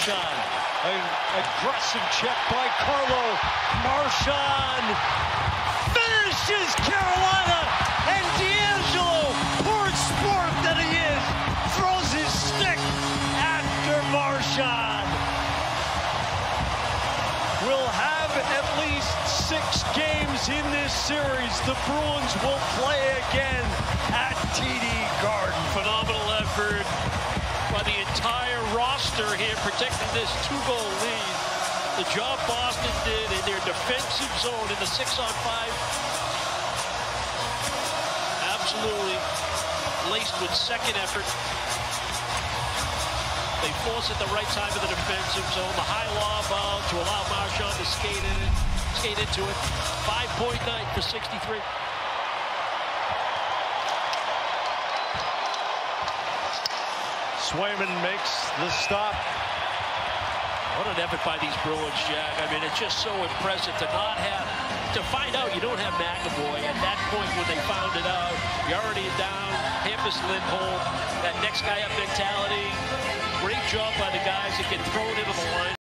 Marchand. An aggressive check by Carlo. Marchand finishes Carolina, and DeAngelo, poor sport that he is, throws his stick after Marchand. We'll have at least 6 games in this series. The Bruins will play again at TD Garden. Phenomenal effort by the entire roster here protecting this 2-goal lead. The job Boston did in their defensive zone in the 6-on-5. Absolutely laced with second effort. They force at the right time of the defensive zone. The high lob out to allow Marchand to skate into it. 5-point night for 63. Swayman makes the stop. What an effort by these Bruins, Jack. I mean, it's just so impressive to not have, to find out you don't have McAvoy. At that point when they found it out, you're already down. Hampus Lindholm, that next guy up mentality. Great job by the guys that can throw it into the line.